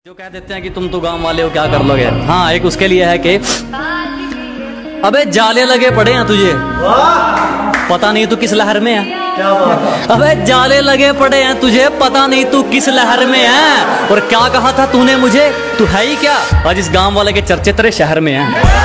जो कह देते हैं कि तुम तो गांव वाले हो क्या कर लोगे। हाँ, एक उसके लिए है कि अबे जाले लगे पड़े हैं तुझे, पता नहीं तू किस लहर में है। क्या बात? अबे जाले लगे पड़े हैं तुझे, पता नहीं तू किस लहर में है। और क्या कहा था तूने मुझे, तू है ही क्या? आज इस गांव वाले के चर्चे तेरे शहर में है।